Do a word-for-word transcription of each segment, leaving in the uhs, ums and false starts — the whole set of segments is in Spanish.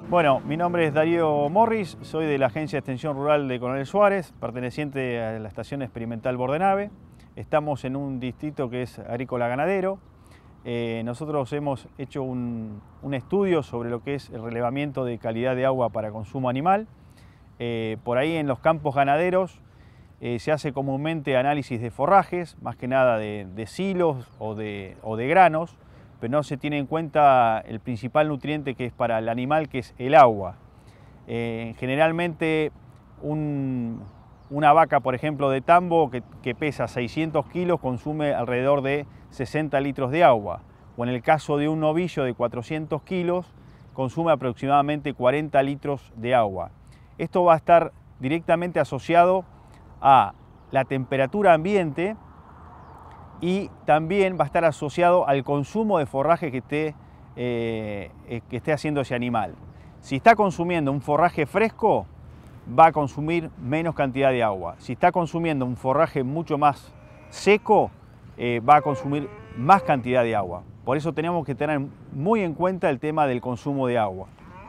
Bueno, mi nombre es Darío Morris, soy de la Agencia de Extensión Rural de Coronel Suárez, perteneciente a la Estación Experimental Bordenave. Estamos en un distrito que es agrícola ganadero. Eh, nosotros hemos hecho un, un estudio sobre lo que es el relevamiento de calidad de agua para consumo animal. Eh, por ahí en los campos ganaderos eh, se hace comúnmente análisis de forrajes, más que nada de, de silos o de, o de granos, pero no se tiene en cuenta el principal nutriente que es para el animal, que es el agua. Eh, generalmente un, una vaca, por ejemplo, de tambo que, que pesa seiscientos kilos consume alrededor de sesenta litros de agua, o en el caso de un novillo de cuatrocientos kilos consume aproximadamente cuarenta litros de agua. Esto va a estar directamente asociado a la temperatura ambiente y también va a estar asociado al consumo de forraje que esté, eh, que esté haciendo ese animal. Si está consumiendo un forraje fresco, va a consumir menos cantidad de agua. Si está consumiendo un forraje mucho más seco, eh, va a consumir más cantidad de agua. Por eso tenemos que tener muy en cuenta el tema del consumo de agua.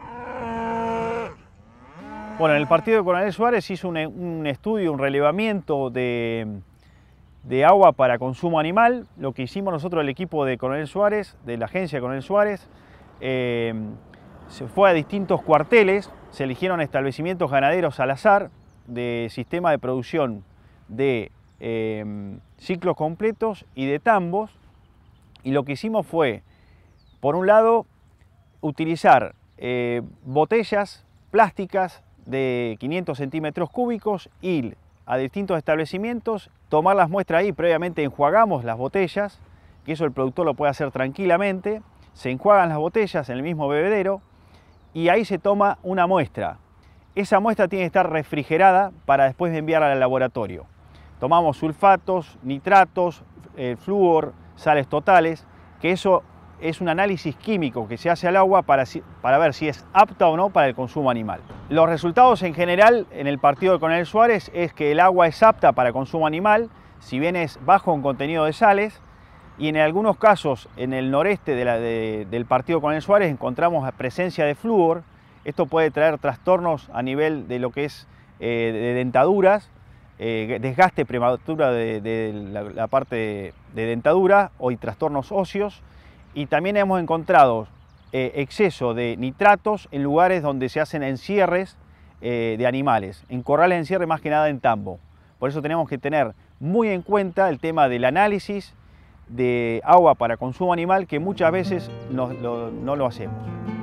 Bueno, en el partido de Coronel Suárez se hizo un, un estudio, un relevamiento de, de agua para consumo animal. Lo que hicimos nosotros, el equipo de Coronel Suárez, de la agencia Coronel Suárez, eh, se fue a distintos cuarteles, se eligieron establecimientos ganaderos al azar de sistema de producción de eh, ciclos completos y de tambos, y lo que hicimos fue, por un lado, utilizar eh, botellas plásticas de quinientos centímetros cúbicos, ir a distintos establecimientos, tomar las muestras ahí, previamente enjuagamos las botellas, que eso el productor lo puede hacer tranquilamente, se enjuagan las botellas en el mismo bebedero y ahí se toma una muestra. Esa muestra tiene que estar refrigerada para después enviarla al laboratorio. Tomamos sulfatos, nitratos, eh, flúor, sales totales, que eso es un análisis químico que se hace al agua para, para ver si es apta o no para el consumo animal. Los resultados en general en el partido de Coronel Suárez es que el agua es apta para consumo animal, si bien es bajo en contenido de sales, y en algunos casos en el noreste de la, de, del partido Coronel Suárez encontramos la presencia de flúor. Esto puede traer trastornos a nivel de lo que es eh, de dentaduras, eh, desgaste prematuro de, de la, la parte de, de dentadura o y trastornos óseos. Y también hemos encontrado eh, exceso de nitratos en lugares donde se hacen encierres eh, de animales, en corrales de encierre más que nada en tambo. Por eso tenemos que tener muy en cuenta el tema del análisis de agua para consumo animal, que muchas veces no lo, no lo hacemos.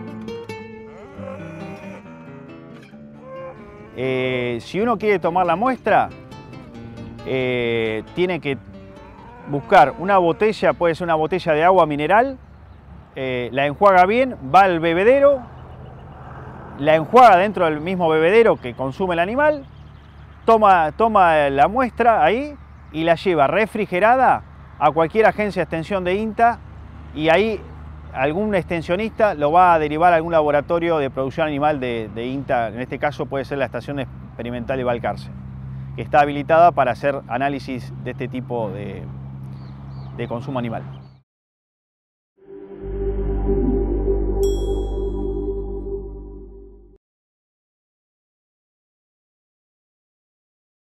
Eh, si uno quiere tomar la muestra, eh, tiene que buscar una botella, puede ser una botella de agua mineral, eh, la enjuaga bien, va al bebedero, la enjuaga dentro del mismo bebedero que consume el animal, toma, toma la muestra ahí y la lleva refrigerada a cualquier agencia de extensión de INTA, y ahí algún extensionista lo va a derivar a algún laboratorio de producción animal de, de INTA, en este caso puede ser la Estación Experimental de Balcarce, que está habilitada para hacer análisis de este tipo de de consumo animal.